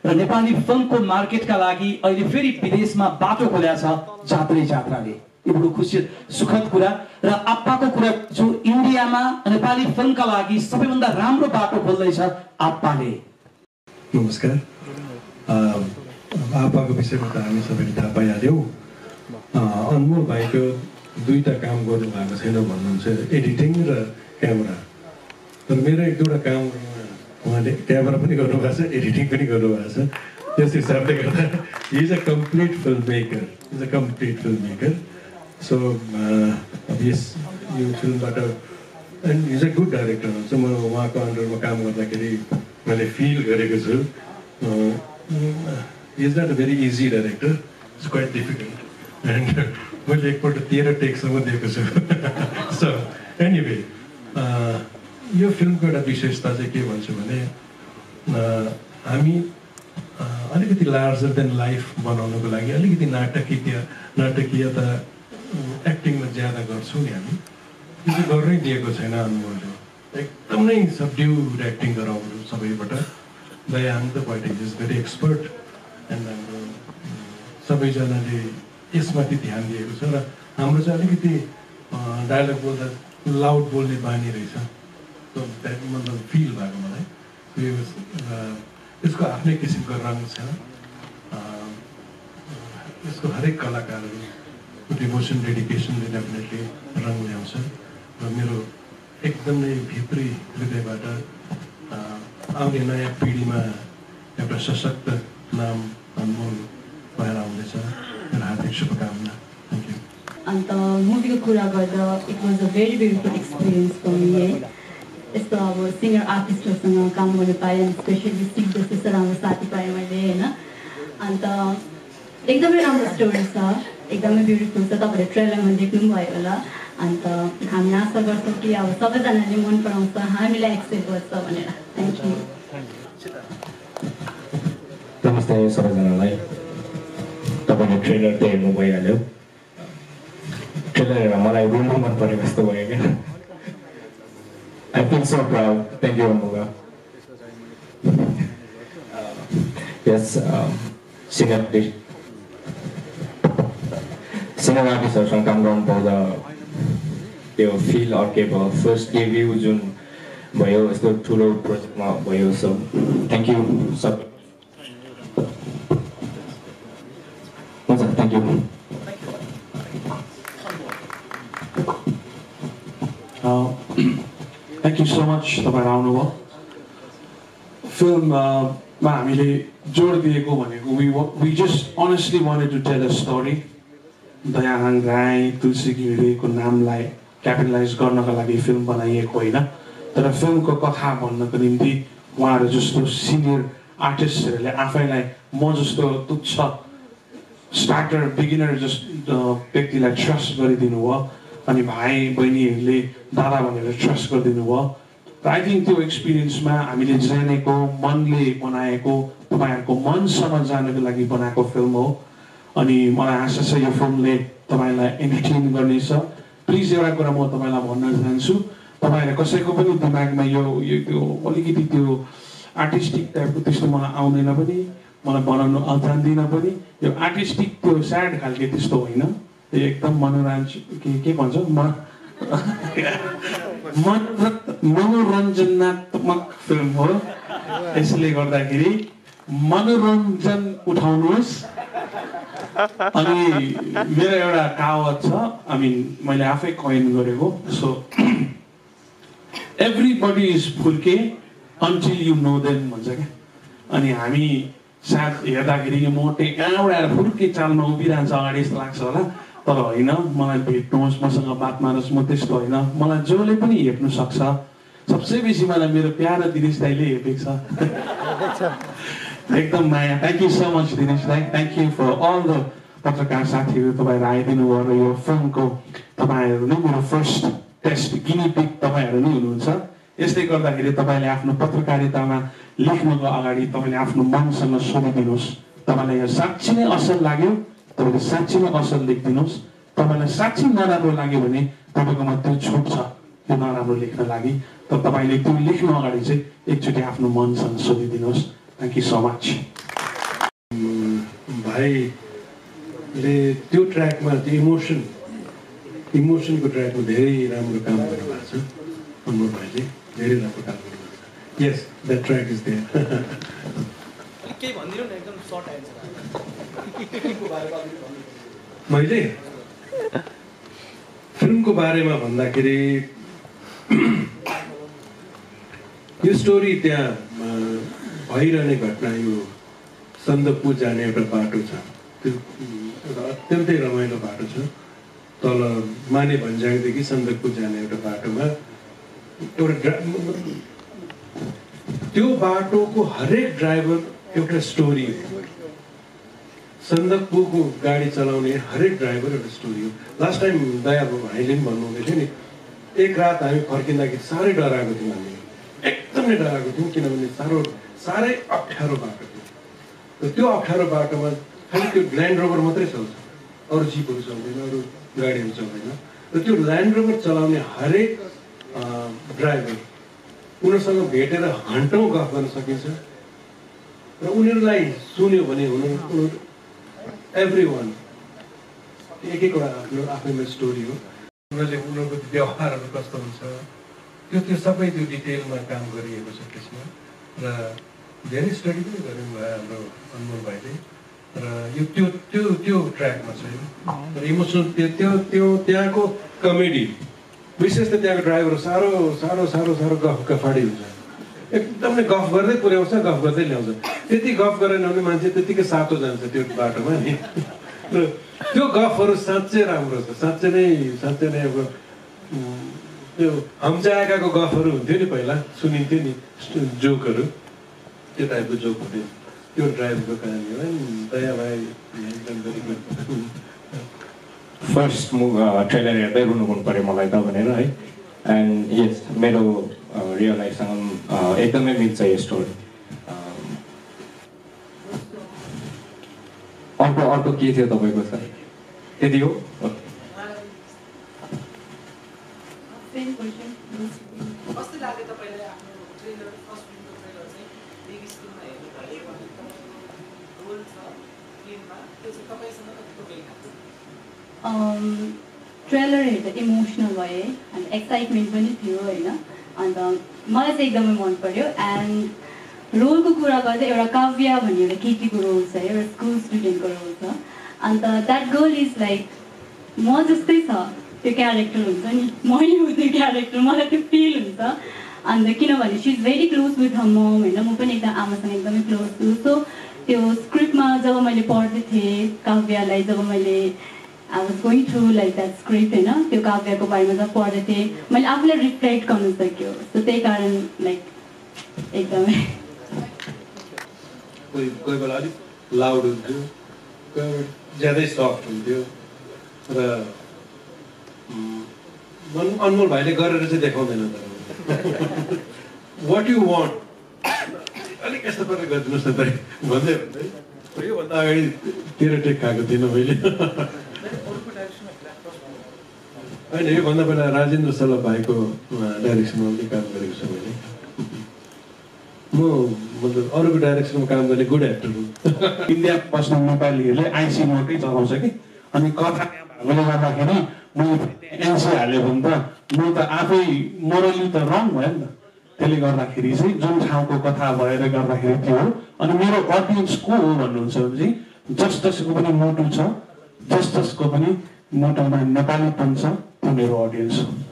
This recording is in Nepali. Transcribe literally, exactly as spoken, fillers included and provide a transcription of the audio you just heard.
र नेपाली फिल्मको मार्केटका लागि अहिले फेरि विदेशमा बाटो खोलेको छ जात्रै जात्राले। यो बडो खुसी सुखद कुरा र आप्पाको कुरा जो इन्डियामा नेपाली फिल्मका लागि सबैभन्दा राम्रो बाटो खोल्दैछ आप्पाले। नमस्कार। आप्पाको विषयमा त हामी सबैले थाहा पाइहाल्यौँ। अनमोल भाइको दुईटा काम गर्नु भएको छैन भन्नुहुन्छ, एडिटिङ र क्यामेरा। तर मेरो एक दुईवटा काम उहाँले क्यामेरा पनि गर्नुभएको छ, एडिटिङ पनि गर्नुभएको छ। त्यस हिसाबले गर्दा he is a complete film maker, is a complete film maker. So अब यस यो फिल्मबाट and is a good director हुन्छ। म उहाँको अन्डरमा काम गर्दाखेरि मैले फिल गरेको छु। Is not a very easy director, it's quite difficult and मैले एकपल्ट तेह्र टेकसम्म दिएको छु। सो एनिवे यो फिल्मको एउटा विशेषता चाहिँ के भन्छु भने हामी अलिकति लार्जर देन लाइफ बनाउनको लागि अलिकति नाटकीय नाटकीयता एक्टिङमा ज्यादा गर्छौँ नि हामी। त्यो चाहिँ गर्नै दिएको छैन अनुभवले। एकदमै सबड्युड एक्टिङ गराउनु सबैबाट। दयाहाङ त quite is very expert and हाम्रो सबैजनाले यसमाथि ध्यान दिएको छ र हाम्रो चाहिँ अलिकति डायलग बोल्दा लाउड बोल्ने बानी रहेछ। मतलब फिल भएको मलाई यो यसको आफ्नै किसिमको रङ छ। यसको हरेक कलाकारको डिभोसन डेडिकेसनले डेफिनेटली रङ ल्याउँछ र मेरो एकदमै भित्री हृदयबाट आउने नयाँ पिँढीमा एउटा सशक्त नाम अनमोल भएर आउँदैछ। मेरो हार्दिक शुभकामना। Thank you. अन्त मुभीको कुरा गर्दा it was a very beautiful experience for me है। यस्तो अब सिङ्गर आर्टिस्टहरूसँग काम गर्नु पाएँ अनि स्पेसली सिक्दैछु यस्तो राम्रो साथी पाएँ मैले होइन। अन्त एकदमै राम्रो स्टोरी छ, एकदमै ब्युटिफुल छ। तपाईँहरूले ट्रेलरमा देख्नु भयो होला। अन्त हामी आशा गर्छौँ कि अब सबैजनाले मन पराउँछ, हामीलाई एक्सेप्ट गर्छ भनेर। Thank you. नमस्ते सबैजनालाई। तपाईँले ट्रेलर त हेर्नु भइहाल्यो। ट्रेलर हेरेर मलाई रुनु मन परेको जस्तो भयो क्या। I feel so proud. Thank you, Amuga. Uh, yes, um, singer, singer artist from Kamron for the they feel or capable first debut June bio is the Tulo project now bio. So thank you, sir. No, sir, thank you. Uh, Thank you so much तपाईहरु आउनुभयो। फिल्ममा हामीले जोड दिएको भनेको we we just honestly wanted to tell a story। Dayahang Rai तुलसी घिमिरेको नामलाई क्यापिटलाइज गर्नका लागि फिल्म बनाइएको होइन, तर फिल्मको कथा भन्नको निम्ति उहाँहरू जस्तो सिनियर आर्टिस्टहरूले आफैलाई म जस्तो तुच्छ स्टार्टर बिगिनर जस्तो व्यक्तिलाई ट्रस्ट गरिदिनु भयो अनि भाइ बहिनीहरूले दादा भनेर ट्रस्ट गरिदिनु भयो। र आई थिङ्क त्यो एक्सपिरियन्समा हामीले जानेको मनले बनाएको तपाईँहरूको मनसम्म जानको लागि बनाएको फिल्म हो। अनि मलाई आशा छ यो फिल्मले तपाईँलाई एन्टरटेन गर्नेछ। प्लिज एउटा कुरा म तपाईँलाई भन्न चाहन्छु, तपाईँहरू कसैको पनि दिमागमा यो यो त्यो अलिकति त्यो आर्टिस्टिक टाइपको त्यस्तो मलाई आउँदैन पनि, मलाई बनाउनु जान्दिनँ पनि। यो आर्टिस्टिक त्यो स्याड खालको त्यस्तो होइन, त्यो एकदम मनोरञ्जन के के भन्छ मनोरञ्जनात्मक फिल्म हो। यसले गर्दाखेरि मनोरञ्जन उठाउनुहोस्। अनि मेरो एउटा कहावत छ, आई मिन मैले आफै कोइन गरेको, सो एभ्रीबडी इज फुर्के अन्टिल यु नो देम भन्छ क्या। अनि हामी साथ हेर्दाखेरि मोटे कहाँबाट आएर फुर्के चालमा उभिरहन्छ अगाडि जस्तो लाग्छ होला, तर होइन। मलाई भेट्नुहोस्, मसँग बात मार्नुहोस्, म त्यस्तो होइन। मलाई जसले पनि हेप्नु सक्छ। सबसे बेसी मलाई मेरो प्यारो दिनेश दाइले हेपेको छ। एकदम माया। Thank you so much Dinesh दाइ। Thank you for all the पत्रकार साथीहरू, तपाईँहरू आइदिनु भयो र यो फिल्मको तपाईँहरू नै मेरो फर्स्ट टेस्ट गिनी पिग तपाईँहरू नै हुनुहुन्छ। यसले गर्दाखेरि तपाईँले आफ्नो पत्रकारितामा लेख्नुको अगाडि तपाईँले आफ्नो मनसँग सोधिदिनुहोस्, तपाईँलाई यो साँच्ची नै असल लाग्यो, तपाईँले साँच्ची नै असल लेखिदिनुहोस्। तपाईँलाई साँच्ची नराम्रो लाग्यो भने तपाईँकोमा त्यो छुट छ त्यो नराम्रो लेख्न लागि, तर तपाईँले त्यो लेख्नु अगाडि चाहिँ एकचोटि आफ्नो मनसँग सोधिदिनुहोस्। Thank you so much. भाइले त्यो ट्र्याकमा त्यो इमोसन इमोसनको ट्र्याकमा धेरै राम्रो काम गर्नुभएको छ अनमोल भाइले धेरै राम्रो काम गर्नुभएको छ yes that track is there केही भनिदिनु न एकदम सर्ट एन्सर मैले फिल्मको बारेमा भन्दाखेरि यो स्टोरी त्यहाँ भइरहने घटना यो सन्दकपू जाने एउटा बाटो छ त्यो एउटा अत्यन्तै रमाइलो बाटो छ तल माने भन्ज्याङदेखि सन्दकपू जाने एउटा बाटोमा एउटा त्यो बाटोको हरेक ड्राइभर एउटा स्टोरी हो सन्दकपूको गाडी चलाउने हरेक ड्राइभर एउटा स्टोरी हो लास्ट टाइम दया भाइले पनि भन्नुहुँदै थियो नि एक रात हामी फर्किँदाखेरि साह्रै डराएको थियौँ हामी एकदमै डराएको थियौँ किनभने साह्रो साह्रै अप्ठ्यारो बाटो थियो र त्यो अप्ठ्यारो बाटोमा खालि त्यो ल्यान्ड रोभर मात्रै चल्छ अरू जिपहरू चल्दैन अरू गाडीहरू चल्दैन र त्यो ल्यान्ड रोभर चलाउने हरेक ड्राइभर उनीहरूसँग भेटेर घन्टौँ गफ गर्न सकिन्छ र उनीहरूलाई सुन्यो भने उनीहरू एभ्री वान एक एकवटा आफ्नो आफ्नैमा स्टोरी हो उनीहरूले उनीहरूको व्यवहारहरू कस्तो हुन्छ त्यो त्यो सबै त्यो डिटेलमा काम गरिएको छ त्यसमा र धेरै स्टडी पनि गर्नुभयो हाम्रो अनमोल भाइले र यो त्यो त्यो त्यो ट्र्याकमा छ र इमोसनल त्यो त्यो त्यो त्यहाँको कमेडी विशेष त त्यहाँको ड्राइभर साह्रो साह्रो साह्रो साह्रो गफ गफाडी हुन्छ एकदमै गफ गर्दै पुर्याउँछ गफ गर्दै ल्याउँछ त्यति गफ गरेन भने मान्छे त्यतिकै सातो जान्छ त्यो बाटोमा नि र त्यो गफहरू साँच्चै राम्रो छ साँच्चै नै साँच्चै नै अब त्यो हमचायाकाको गफहरू हुन्थ्यो नि पहिला सुनिन्थ्यो नि जोकहरू त्यो टाइपको जोक हुन्थ्यो त्यो ड्राइभरको कहानी हो दया भाइ फर्स्ट मुभ ट्रेलर हेर्दै रुनु मन पऱ्यो मलाई त भनेर है एन्ड यस मेरो रियलाइजसँग एकदमै मिल्छ यो स्टोरी अर्को अर्को के थियो तपाईँको सर त्यति हो ट्रेलर हेर्दा इमोसनल भएँ अनि एक्साइटमेन्ट पनि थियो होइन अन्त मलाई चाहिँ एकदमै मन पर्यो एन्ड रोलको कुरा गर्दा एउटा काव्य भन्ने एउटा केटीको रोल छ एउटा स्कुल स्टुडेन्टको रोल छ अन्त द्याट गर्ल इज लाइक म जस्तै छ त्यो क्यारेक्टर हुन्छ नि मै हो त्यो क्यारेक्टर मलाई त्यो फिल हुन्छ अन्त किनभने she is very close with her mom होइन म पनि एकदम आमासँग एकदमै क्लोज छु सो त्यो स्क्रिप्टमा जब मैले पढ्दै थिएँ काव्यलाई जब मैले I was going through like that script होइन त्यो काव्यको बारेमा जब पढ्दै थिएँ मैले आफूलाई रिफ्लेक्ट गर्नु सक्यो सो त्यही कारण लाइक एकदमै कोही कोही बेला अलिक लाउड हुन्थ्यो कोही बेला ज्यादै सफ्ट हुन्थ्यो र अनमोल भाइले गरेर चाहिँ देखाउँदैन तर वाट यु वान्ट अलिक यस्तो प्रकार गरिदिनुहोस् न त भन्दै भन्दै योभन्दा अगाडि तेह्र टेक खाएको थिइनँ मैले होइन योभन्दा पहिला राजेन्द्र सल्लाह भाइको डाइरेक्सनमा पनि काम गरेको छु मैले म मतलब अरूको डाइरेक्सनमा काम गर्ने गुड एक्टर हो इन्डिया बस्ने नेपालीहरूले आइसी नोटै चलाउँछ कि अनि कथा भएकोले गर्दाखेरि मैले एनसी हाल्यो भने त म त आफै मोरली त रङ भयो नि त त्यसले गर्दाखेरि चाहिँ जुन ठाउँको कथा भएर गर्दाखेरि त्यो हो अनि मेरो अडियन्स को हो भन्नुहुन्छ भने चाहिँ जस जसको पनि मोटु छ जस जसको पनि मोटुमा नेपालीपन छ त्यो मेरो अडियन्स हो